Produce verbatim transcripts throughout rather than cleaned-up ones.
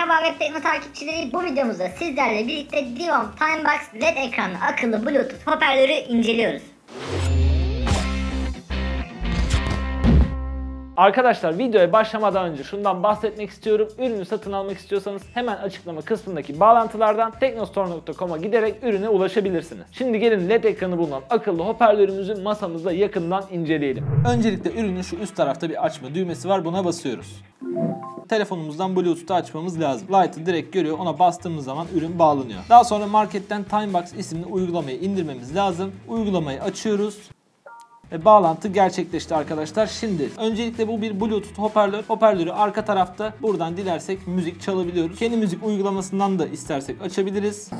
Merhaba Web Tekno takipçileri, bu videomuzda sizlerle birlikte Divom Timebox L E D ekranlı akıllı Bluetooth hoparlörü inceliyoruz. Arkadaşlar videoya başlamadan önce şundan bahsetmek istiyorum. Ürünü satın almak istiyorsanız hemen açıklama kısmındaki bağlantılardan teknostore nokta com'a giderek ürüne ulaşabilirsiniz. Şimdi gelin L E D ekranı bulunan akıllı hoparlörümüzü masamızda yakından inceleyelim. Öncelikle ürünün şu üst tarafta bir açma düğmesi var, buna basıyoruz. Telefonumuzdan Bluetooth'u açmamız lazım. Light'ı direkt görüyor, ona bastığımız zaman ürün bağlanıyor. Daha sonra marketten Timebox isimli uygulamayı indirmemiz lazım. Uygulamayı açıyoruz. Ve bağlantı gerçekleşti arkadaşlar. Şimdi öncelikle bu bir Bluetooth hoparlör. Hoparlörü arka tarafta, buradan dilersek müzik çalabiliyoruz. Kendi müzik uygulamasından da istersek açabiliriz.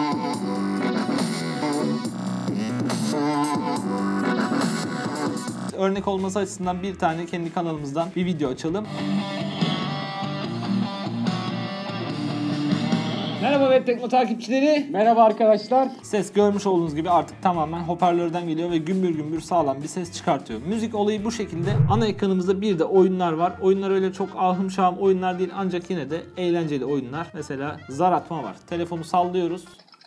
Örnek olması açısından bir tane kendi kanalımızdan bir video açalım. Merhaba Web Tekno takipçileri. Merhaba arkadaşlar. Ses görmüş olduğunuz gibi artık tamamen hoparlörden geliyor ve gümbür gümbür sağlam bir ses çıkartıyor. Müzik olayı bu şekilde. Ana ekranımızda bir de oyunlar var. Oyunlar öyle çok ahım şahım oyunlar değil, ancak yine de eğlenceli oyunlar. Mesela zar atma var. Telefonu sallıyoruz.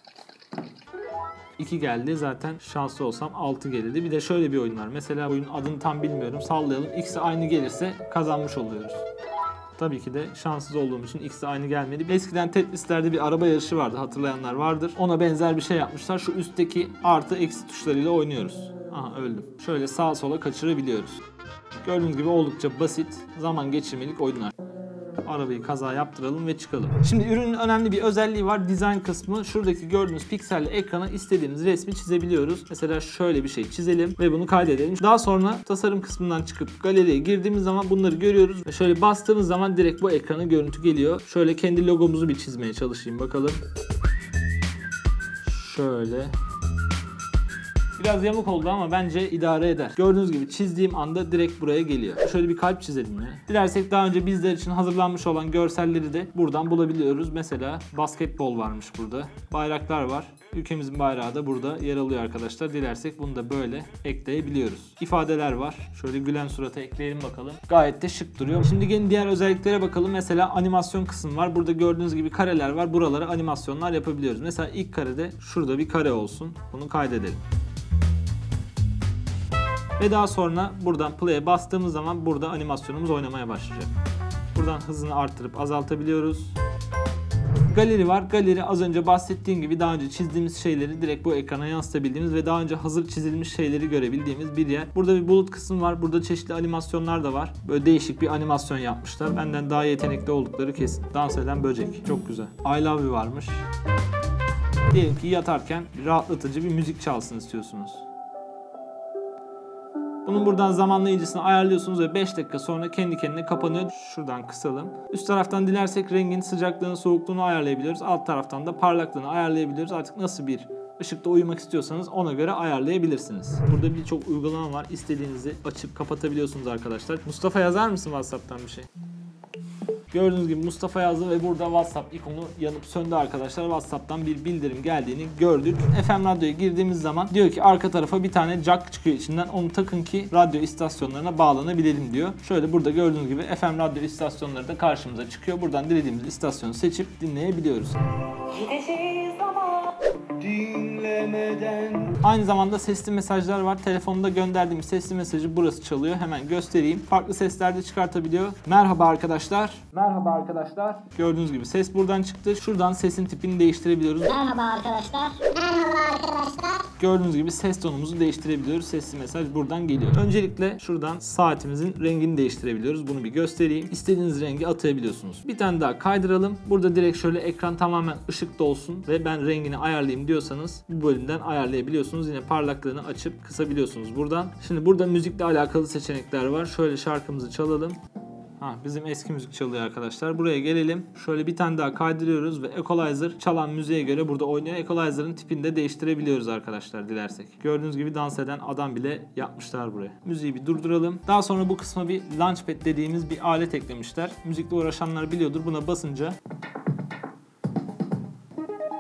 iki geldi, zaten şanslı olsam altı gelirdi. Bir de şöyle bir oyun var. Mesela oyunun adını tam bilmiyorum. Sallayalım. İkisi aynı gelirse kazanmış oluyoruz. Tabii ki de şanssız olduğum için ikisi aynı gelmedi. Eskiden Tetris'lerde bir araba yarışı vardı, hatırlayanlar vardır. Ona benzer bir şey yapmışlar. Şu üstteki artı eksi tuşlarıyla oynuyoruz. Aha, öldüm. Şöyle sağa sola kaçırabiliyoruz. Gördüğünüz gibi oldukça basit, zaman geçirmelik oyunlar. Arabayı kaza yaptıralım ve çıkalım. Şimdi ürünün önemli bir özelliği var. Dizayn kısmı. Şuradaki gördüğünüz pikselli ekrana istediğimiz resmi çizebiliyoruz. Mesela şöyle bir şey çizelim ve bunu kaydedelim. Daha sonra tasarım kısmından çıkıp galeriye girdiğimiz zaman bunları görüyoruz. Ve şöyle bastığımız zaman direkt bu ekrana görüntü geliyor. Şöyle kendi logomuzu bir çizmeye çalışayım bakalım. Şöyle. Biraz yamuk oldu ama bence idare eder. Gördüğünüz gibi çizdiğim anda direkt buraya geliyor. Şöyle bir kalp çizelim ya. Dilersek daha önce bizler için hazırlanmış olan görselleri de buradan bulabiliyoruz. Mesela basketbol varmış burada. Bayraklar var. Ülkemizin bayrağı da burada yer alıyor arkadaşlar. Dilersek bunu da böyle ekleyebiliyoruz. İfadeler var. Şöyle gülen surata ekleyelim bakalım. Gayet de şık duruyor. Şimdi gelin diğer özelliklere bakalım. Mesela animasyon kısmı var. Burada gördüğünüz gibi kareler var. Buralara animasyonlar yapabiliyoruz. Mesela ilk karede şurada bir kare olsun. Bunu kaydedelim. Ve daha sonra buradan play'e bastığımız zaman burada animasyonumuz oynamaya başlayacak. Buradan hızını arttırıp azaltabiliyoruz. Galeri var. Galeri az önce bahsettiğim gibi daha önce çizdiğimiz şeyleri direkt bu ekrana yansıtabildiğimiz ve daha önce hazır çizilmiş şeyleri görebildiğimiz bir yer. Burada bir bulut kısmı var. Burada çeşitli animasyonlar da var. Böyle değişik bir animasyon yapmışlar. Benden daha yetenekli oldukları kesin. Dans eden böcek. Çok güzel. I Love You varmış. Diyelim ki yatarken rahatlatıcı bir müzik çalsın istiyorsunuz. Bunun buradan zamanlayıcısını ayarlıyorsunuz ve beş dakika sonra kendi kendine kapanıyor. Şuradan kısalım. Üst taraftan dilersek rengin sıcaklığını, soğukluğunu ayarlayabiliyoruz. Alt taraftan da parlaklığını ayarlayabiliyoruz. Artık nasıl bir ışıkta uyumak istiyorsanız ona göre ayarlayabilirsiniz. Burada birçok uygulama var. İstediğinizi açıp kapatabiliyorsunuz arkadaşlar. Mustafa, yazar mısın WhatsApp'tan bir şey? Gördüğünüz gibi Mustafa yazdı ve burada WhatsApp ikonu yanıp söndü arkadaşlar. WhatsApp'tan bir bildirim geldiğini gördük. F M radyoya girdiğimiz zaman diyor ki arka tarafa bir tane jack çıkıyor içinden. Onu takın ki radyo istasyonlarına bağlanabilelim diyor. Şöyle burada gördüğünüz gibi F M radyo istasyonları da karşımıza çıkıyor. Buradan dilediğimiz istasyonu seçip dinleyebiliyoruz. Aynı zamanda sesli mesajlar var. Telefonda gönderdiğim sesli mesajı burası çalıyor. Hemen göstereyim. Farklı sesler de çıkartabiliyor. Merhaba arkadaşlar. Merhaba arkadaşlar. Gördüğünüz gibi ses buradan çıktı. Şuradan sesin tipini değiştirebiliyoruz. Merhaba arkadaşlar. Merhaba arkadaşlar. Gördüğünüz gibi ses tonumuzu değiştirebiliyoruz. Sesli mesaj buradan geliyor. Öncelikle şuradan saatimizin rengini değiştirebiliyoruz. Bunu bir göstereyim. İstediğiniz rengi atayabiliyorsunuz. Bir tane daha kaydıralım. Burada direkt şöyle ekran tamamen ışıkta olsun ve ben rengini ayarlayayım diyorsanız bu bölümden ayarlayabiliyorsunuz. Yine parlaklığını açıp kısabiliyorsunuz buradan. Şimdi burada müzikle alakalı seçenekler var. Şöyle şarkımızı çalalım. Ha, bizim eski müzik çalıyor arkadaşlar. Buraya gelelim. Şöyle bir tane daha kaydırıyoruz ve Equalizer çalan müziğe göre burada oynuyor. Equalizer'ın tipini de değiştirebiliyoruz arkadaşlar dilersek. Gördüğünüz gibi dans eden adam bile yapmışlar buraya. Müziği bir durduralım. Daha sonra bu kısma bir Launchpad dediğimiz bir alet eklemişler. Müzikle uğraşanlar biliyordur. Buna basınca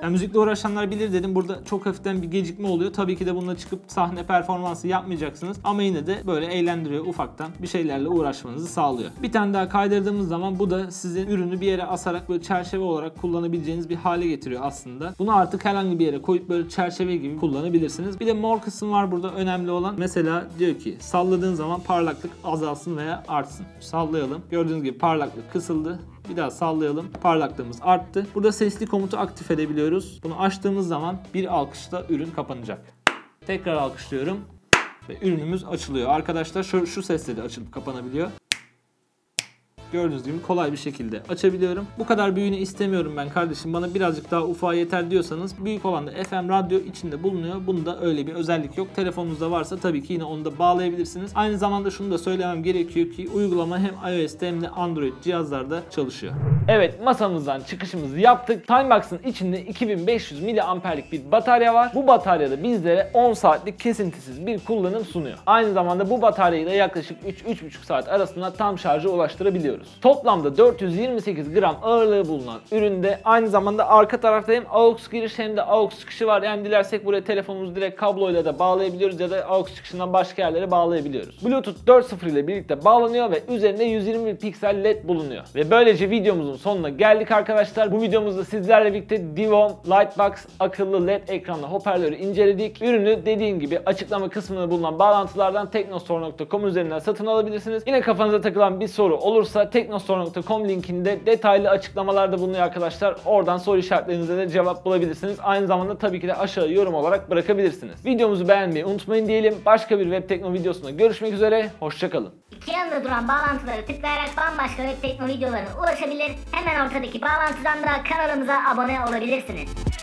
Yani müzikle uğraşanlar bilir dedim. Burada çok hafiften bir gecikme oluyor. Tabii ki de bununla çıkıp sahne performansı yapmayacaksınız. Ama yine de böyle eğlendiriyor, ufaktan bir şeylerle uğraşmanızı sağlıyor. Bir tane daha kaydırdığımız zaman bu da sizin ürünü bir yere asarak böyle çerçeve olarak kullanabileceğiniz bir hale getiriyor aslında. Bunu artık herhangi bir yere koyup böyle çerçeve gibi kullanabilirsiniz. Bir de mor kısım var burada önemli olan. Mesela diyor ki salladığın zaman parlaklık azalsın veya artsın. Sallayalım. Gördüğünüz gibi parlaklık kısıldı. Bir daha sallayalım. Parlaklığımız arttı. Burada sesli komutu aktif edebiliyoruz. Bunu açtığımız zaman bir alkışla ürün kapanacak. Tekrar alkışlıyorum. Ve ürünümüz açılıyor. Arkadaşlar şu, şu sesle de açılıp kapanabiliyor. Gördüğünüz gibi kolay bir şekilde açabiliyorum. Bu kadar büyüğünü istemiyorum ben kardeşim. Bana birazcık daha ufağı yeter diyorsanız büyük olan da F M radyo içinde bulunuyor. Bunda öyle bir özellik yok. Telefonunuzda varsa tabii ki yine onu da bağlayabilirsiniz. Aynı zamanda şunu da söylemem gerekiyor ki uygulama hem iOS'te hem de Android cihazlarda çalışıyor. Evet, masamızdan çıkışımızı yaptık. Timebox'ın içinde iki bin beş yüz miliamperlik bir batarya var. Bu bataryada bizlere on saatlik kesintisiz bir kullanım sunuyor. Aynı zamanda bu bataryayı da yaklaşık üç üç buçuk saat arasında tam şarja ulaştırabiliyoruz. Toplamda dört yüz yirmi sekiz gram ağırlığı bulunan üründe aynı zamanda arka tarafta hem A U X giriş hem de A U X çıkışı var. Yani dilersek buraya telefonumuzu direkt kabloyla da bağlayabiliyoruz ya da A U X çıkışından başka yerlere bağlayabiliyoruz. Bluetooth dört nokta sıfır ile birlikte bağlanıyor ve üzerinde yüz yirmi bir piksel led bulunuyor. Ve böylece videomuzun sonuna geldik arkadaşlar. Bu videomuzda sizlerle birlikte Divom Lightbox akıllı led ekranlı hoparlörü inceledik. Ürünü dediğim gibi açıklama kısmında bulunan bağlantılardan teknostore nokta com üzerinden satın alabilirsiniz. Yine kafanıza takılan bir soru olursa teknostore nokta com linkinde detaylı açıklamalarda bulunuyor arkadaşlar. Oradan soru işaretlerinize de cevap bulabilirsiniz. Aynı zamanda tabii ki de aşağı yorum olarak bırakabilirsiniz. Videomuzu beğenmeyi unutmayın diyelim. Başka bir web tekno videosunda görüşmek üzere. Hoşçakalın. İki yanında duran bağlantıları tıklayarak bambaşka web tekno videolarına ulaşabilir. Hemen ortadaki bağlantıdan da kanalımıza abone olabilirsiniz.